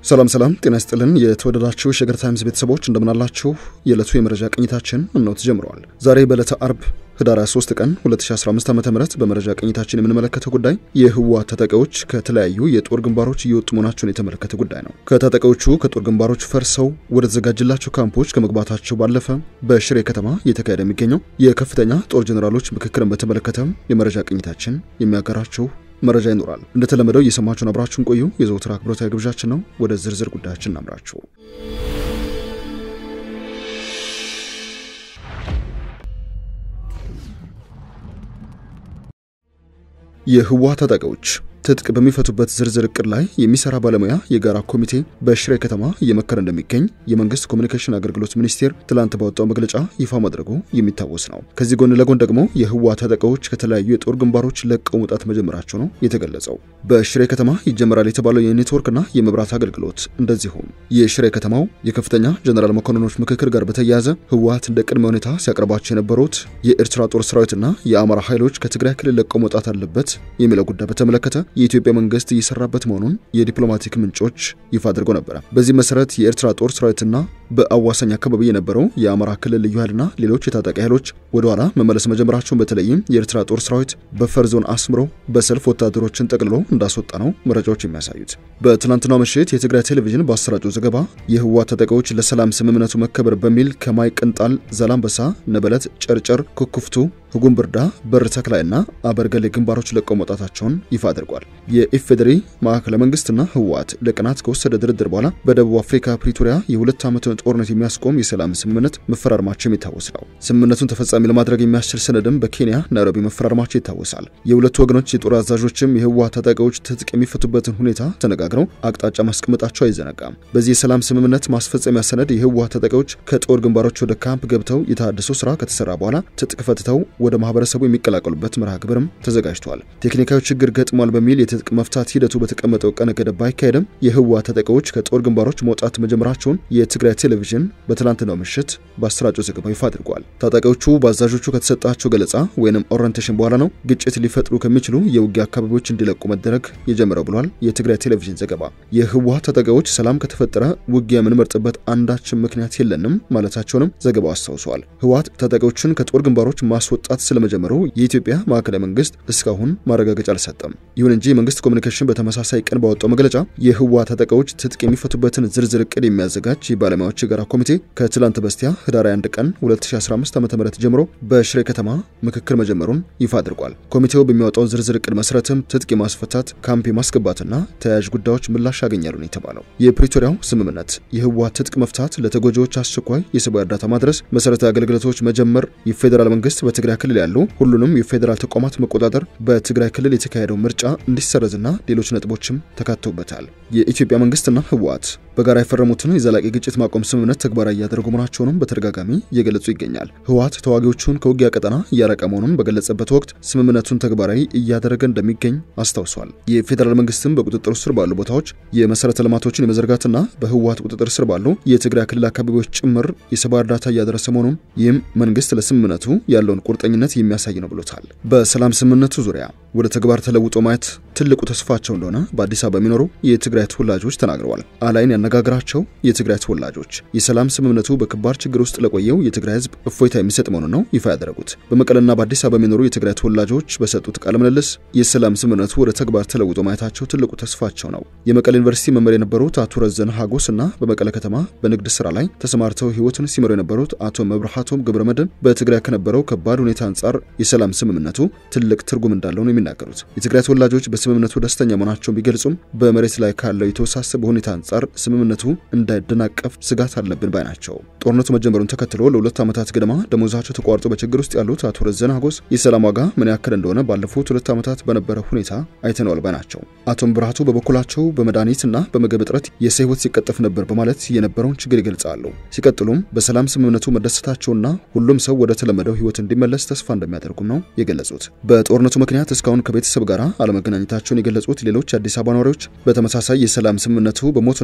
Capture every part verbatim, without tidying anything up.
ሰላም ሰላም ጤና ይስጥልን የተወደዳችሁ ሸገር ታይምስ ቤተሰቦች እንደምን አላችሁ የዕለቱ የመረጃ ቅኝታችን ነው ተጀምሯል ዛሬ በዕለተ አርብ ህዳር ሶስት ቀን ሁለት ሺህ አስራ አምስት ዓመተ ምህረት በመረጃ ቅኝታችን የምንመለከተው ጉዳይ የህወሓት ተጠቃዮች ከተለያዩ የጦር ግንባሮች እየወጡ መሆናቸውን የተመለከተ ጉዳይ ነው ከተጠቃዮቹ ከጦር ግንባሮች ፈርሰው ወደ ተዘጋጀላቸው ካምፖች ከመግባታቸው ባለፈ በሽሬ ከተማ የተካሄደ የሚገኘው የከፍተኛ ጦር ጀነራሎች ምክክርን በተመለከተ የመረጃ ቅኝታችን የሚያጋራችሁ መረጃ ይኖራል እንደተለመደው እየሰማችሁን አብራችሁን ቆዩ የዘውትር አክብሮታዊ ግብዣችን ነው ወደ ዝርዝር ጉዳያችን እናምራችሁ የህወሓት ተጠቃዮች ትጥቅ በሚፈቱበት ዝርዝር እቅድ ላይ የሚሰራ ባለሙያ የጋራ ኮሚቴ በሽሬ ከተማ እየመከረ እንደሚገኝ የመንግስት ኮሙኒኬሽን አገልግሎት ሚኒስቴር ትላንት ባወጣው መግለጫ ይፋ ማድረጉ የሚታወስ ነው ከዚህ ጎን ለጎን ደግሞ የህወሓት ተጠቃዮች ከተለያዩ የጦር ግንባሮች ለቀው መውጣት መጀመራቸው ነው የተገለጸው በሽሬ ከተማ ይጀምራል የተባለው የኔትወርክና የመብራት አገልግሎት እንደዚሁም የሽሬ ከተማው የከፍተኛ ጀነራል መኮንኖች ምክክር ጋር በተያያዘ ህወሓት እንደ ቅድመ ሁኔታ ሲያቀርባቸው የነበሩት የኤርትራ ጦር ሰራዊትና የአማራ ኃይሎች ከትግራይ ክልል ለቀው መውጣት አለበት የሚለው ጉዳይ በተመለከተ የኢትዮጵያ መንግስት እየሰራበት መሆኑን የዲፕሎማቲክ ምንጮች ይፋ አድርገው ነበር በዚህ መሰረት የኤርትራ ጦር ሰራዊትና በአዋሳኝ አካባቢ የነበረው የአማራ ክልል ልዩ ኃይልና ሌሎች የታጣቂ ኃይሎች ወደኋላ መመለስ መጀመራቸውን በተለይም የኤርትራ ጦር ሰራዊት በፈር ዞን አስምሮ በሰልፍ ወታደሮችን ጠቅልሎ እንዳስወጣ ነው መረጃዎች የሚያሳዩት በትናንትናው ምሽት የትግራይ ቴሌቪዥን ባሰራጨው ዘገባ የህወሓት ተጠቃዮች ለሰላም ስምምነቱ መከበር በሚል ከማይ ቅንጣል ዛላምበሳ ነበለት ጨርጨር ኩኩፍቱ ሁጉምብርዳ በርተክላይና አበርገሌ ግንባሮች ለቀው መውጣታቸውን ይፋ አድርጓል የኢፌዴሪ ማዕከላዊ መንግስትና ህወሓት ለቀናት ከወሰደ ድርድር በኋላ በደቡብ አፍሪካ ፕሪቶሪያ የሁለት ዓመት ጦርነት የሚያስቆም የሰላም ስምምነት መፈራረማቸው የሚታወሳል ስምምነቱን ተፈጻሚ ለማድረግ የሚያስችል ሰነድም በኬንያ ናይሮቢ መፈራረማቸው ይታወሳል የሁለቱ ወገኖች የጦር አዛዦችም የህወሓት ተጠቃዮች ትጥቅ የሚፈቱበትን ሁኔታ ተነጋግረው አቅጣጫ ማስቀመጣቸው አይዘነጋም በዚህ የሰላም ስምምነት ማስፈጸሚያ ሰነድ የህወሓት ተጠቃዮች ከጦር ግንባሮች ወደ ካምፕ ገብተው የታደሰ ስራ ከተሰራ በኋላ ትጥቅ ፈትተው ወደ ማህበረሰቡ የሚቀላቀሉበት መርሃ ግብርም ተዘጋጅቷል ቴክኒካዊ ችግር ገጥሟል በሚል የትጥቅ መፍታት ሂደቱ በተቀመጠው ቀነ ገደብ ባይካሄድም የህወሓት ተጠቃዮች ከጦር ግንባሮች መውጣት መጀመራቸውን የትግራይ ቴሌቪዥን በትላንትናው ምሽት ባሰራጨው ዘገባ ይፋ አድርጓል ታጣቂዎቹ ባዛዦቹ ከተሰጣቸው ገለጻ ወይንም ኦሪንቴሽን በኋላ ነው ግጭት ሊፈጥሩ ከሚችሉ የውጊያ አካባቢዎች እንዲለቁ መደረግ የጀመረው ብሏል የትግራይ ቴሌቪዥን ዘገባ የህወሓት ተጠቃዮች ሰላም ከተፈጠረ ውጊያ የምንመርጥበት አንዳች ምክንያት የለንም ማለታቸውንም ዘገባው አስታውሷል ህወሓት ተጠቃዮችን ከጦር ግንባሮች ማስወጣት ስለመጀመሩ የኢትዮጵያ ማዕከላዊ መንግስት እስካሁን ማረጋገጫ አልሰጠም ይሁን እንጂ የመንግስት ኮሙኒኬሽን በተመሳሳይ ቀን ባወጣው መግለጫ የህወሓት ተጠቃዮች ትጥቅ የሚፈቱበትን ዝርዝር እቅድ የሚያዘጋጅ የባለሙያዎች የጋራ ኮሚቴ ከትላንት በስቲያ ህዳር አንድ ቀን ሁለት ሺህ አስራ አምስት ዓመተ ምህረት ጀምሮ በሽሬ ከተማ ምክክር መጀመሩን ይፋ አድርጓል ኮሚቴው በሚያወጣው ዝርዝር እቅድ መሰረትም ትጥቅ ማስፈታት ካምፕ ማስገባትና ተያያዥ ጉዳዮች ምላሽ ያገኛሉ ነው የተባለው የፕሪቶሪያው ስምምነት የህወሓት ትጥቅ መፍታት ለተጎጂዎች አስቸኳይ የሰብአዊ እርዳታ ማድረስ መሰረታዊ አገልግሎቶች መጀመር የፌደራል መንግስት በትግራይ ክልል ያሉ ሁሉንም የፌደራል ተቋማት መቆጣጠር በትግራይ ክልል የተካሄደው ምርጫ እንዲሰረዝና ሌሎች ነጥቦችም ተካተውበታል የኢትዮጵያ መንግስትና ህወሓት በጋራ የፈረሙትን የዘላቂ ግጭት ማቆም ስምምነት ተግባራዊ ያደረጉ መሆናቸውን በተደጋጋሚ እየገለጹ ይገኛል ህወሓት ተዋጊዎቹን ከውጊያ ቀጠና ያረቀ መሆኑን በገለጸበት ወቅት ስምምነቱን ተግባራዊ እያደረገ እንደሚገኝ አስታውሷል የፌደራል መንግስትም በቁጥጥር ስር ባሉ ቦታዎች የመሰረተ ልማቶችን የመዘርጋትና በህወሓት ቁጥጥር ስር ባሉ የትግራይ ክልል አካባቢዎች ጭምር የሰብአዊ እርዳታ እያደረሰ መሆኑን ይህም መንግስት ለስምምነቱ ያለውን ቁርጠኝነት የሚያሳይ ነው ብሎታል በሰላም ስምምነቱ ዙሪያ ወደ ተግባር ተለውጦ ማየት ትልቁ ተስፋቸው እንደሆነ በአዲስ አበባ የሚኖሩ የትግራይ ተወላጆች ተናግረዋል አላይን ያነጋግራቸው የትግራይ ተወላጆች የሰላም ስምምነቱ በከባድ ችግር ውስጥ ለቆየው የትግራይ ህዝብ እፎይታ የሚሰጥ መሆኑን ነው ይፋ ያደረጉት በመቀለና በአዲስ አበባ የሚኖሩ የትግራይ ተወላጆች በሰጡት ቃለ ምልልስ የሰላም ስምምነቱ ወደ ተግባር ተለውጦ ማየታቸው ትልቁ ተስፋቸው ነው የመቀለ ዩኒቨርሲቲ መምህር የነበሩት አቶ ረዘን ሀጎስና በመቀለ ከተማ በንግድ ስራ ላይ ተሰማርተው ህይወትን ሲመሩ የነበሩት አቶ መብርሃቶም ገብረመድን በትግራይ ከነበረው ከባድ ሁኔታ አንፃር የሰላም ስምምነቱ ትልቅ ትርጉም እንዳለው ነው የሚናገሩት የትግራይ ተወላጆች በስምምነቱ ደስተኛ መሆናቸውን ቢገልጹም በመሬት ላይ ካለው የተወሳሰበ ሁኔታ አንፃር ስምምነቱ እንዳይደናቀፍ ስጋት አለብን ባይ ናቸው ጦርነቱ መጀመሩን ተከትሎ ለሁለት ዓመታት ገደማ ደሞዛቸው ተቋርጦ በችግር ውስጥ ያሉት አቶ ረዘን ሀጎስ የሰላም ዋጋ ምን ያክል እንደሆነ ባለፉት ሁለት ዓመታት በነበረ ሁኔታ አይተነዋል ባይ ናቸው አቶ ብርሃቱ በበኩላቸው በመድኃኒትና በምግብ እጥረት የሰው ህይወት ሲቀጠፍ ነበር በማለት የነበረውን ችግር ይገልጻሉ ሲቀጥሉም በሰላም ስምምነቱ መደሰታቸውና ሁሉም ሰው ወደ ተለመደው ህይወት እንዲመለስ ተስፋ እንደሚያደርጉም ነው የገለጹት በጦርነቱ ምክንያት እስካሁን ከቤተሰብ ጋር አለመገናኘታቸውን የገለጹት ሌሎች አዲስ አበባ ነዋሪዎች በተመሳሳይ የሰላም ስምምነቱ በሞትና በራ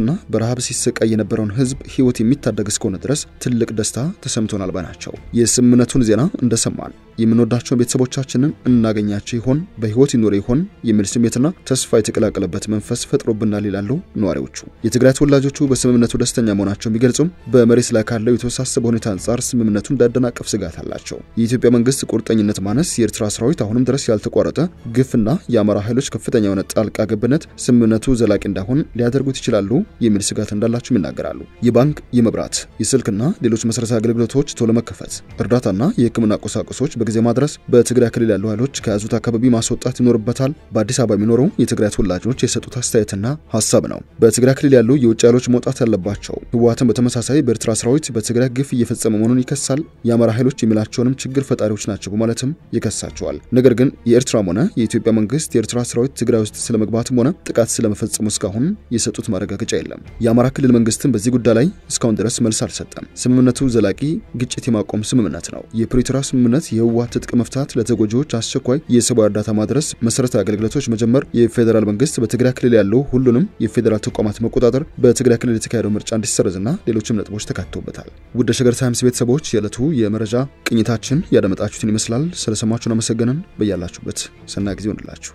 በረሃብ ሲሰቃይ የነበረውን ህዝብ ህይወት የሚታደግ እስከሆነ ድረስ ትልቅ ደስታ ተሰምቶናል ባናቸው። የስምምነቱን ዜና እንደሰማን የምንወዳቸው ቤተሰቦቻችንን እናገኛቸው ይሆን በህይወት ይኖር ይሆን የሚል ስሜትና ተስፋ የተቀላቀለበት መንፈስ ፈጥሮብናል ይላሉ ነዋሪዎቹ። የትግራይ ተወላጆቹ በስምምነቱ ደስተኛ መሆናቸውን ቢገልጹም በመሬት ላይ ካለው የተወሳሰበ ሁኔታ አንፃር ስምምነቱ እንዳደናቀፍ ስጋት አላቸው። የኢትዮጵያ መንግስት ቁርጠኝነት ማነስ፣ የኤርትራ ሰራዊት አሁንም ድረስ ያልተቋረጠ ግፍና የአማራ ኃይሎች ከፍተኛ የሆነ ጣልቃ ገብነት ስምምነቱ ዘላቂ እንዳይሆን ሊያደርጉት ይችላሉ የሚል ስጋት እንዳላቸው ይናገራሉ። የባንክ፣ የመብራት፣ የስልክና ሌሎች መሰረታዊ አገልግሎቶች ቶሎ መከፈት፣ እርዳታና የህክምና ቁሳቁሶች በጊዜ ማድረስ በትግራይ ክልል ያሉ ኃይሎች ከያዙት አካባቢ ማስወጣት ይኖርበታል በአዲስ አበባ የሚኖሩ የትግራይ ተወላጆች የሰጡት አስተያየትና ሐሳብ ነው። በትግራይ ክልል ያሉ የውጭ ኃይሎች መውጣት ያለባቸው። ህወሓትን በተመሳሳይ በኤርትራ ሰራዊት በትግራይ ግፍ እየፈጸመ መሆኑን ይከሳል። የአማራ ኃይሎች የሚላቸውንም ችግር ፈጣሪዎች ናቸው በማለትም ይከሳቸዋል። ነገር ግን የኤርትራም ሆነ የኢትዮጵያ መንግስት የኤርትራ ሰራዊት ትግራይ ውስጥ ስለመግባትም ሆነ ጥቃት ስለመፈጸሙ እስካሁን የሰጡት ማረጋገጫ የለም። የአማራ ክልል መንግስትም በዚህ ጉዳይ ላይ እስካሁን ድረስ መልስ አልሰጠም። ስምምነቱ ዘላቂ ግጭት የማቆም ስምምነት ነው። የፕሪቶሪያ ስምምነት የህወሓት ትጥቅ መፍታት፣ ለተጎጂዎች አስቸኳይ የሰብአዊ እርዳታ ማድረስ፣ መሰረታዊ አገልግሎቶች መጀመር፣ የፌደራል መንግስት በትግራይ ክልል ያለው ሁሉንም የፌደራል ተቋማት መቆጣጠር፣ በትግራይ ክልል የተካሄደው ምርጫ እንዲሰረዝና ሌሎችም ነጥቦች ተካተውበታል። ውድ ሸገር ታይምስ ቤተሰቦች የዕለቱ የመረጃ ቅኝታችን ያደመጣችሁትን ይመስላል። ስለሰማችሁን አመሰግነን። በያላችሁበት ሰናይ ጊዜ ይሁንላችሁ።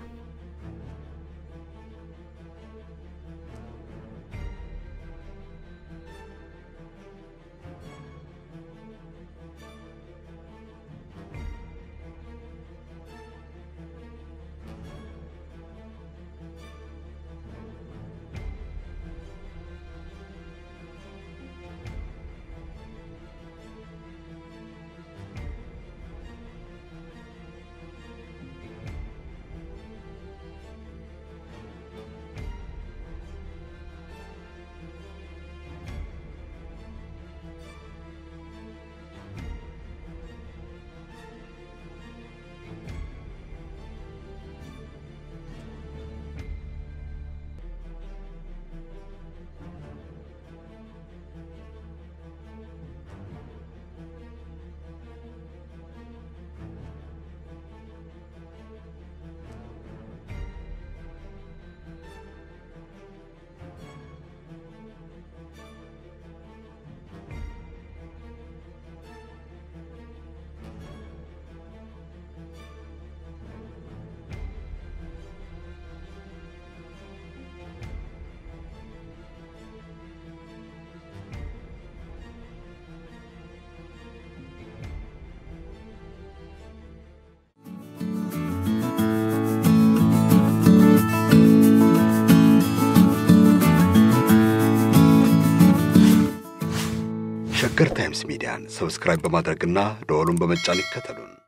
ሸገር ታይምስ ሚዲያን ሰብስክራይብ በማድረግና ደወሉን በመጫን ይከተሉን።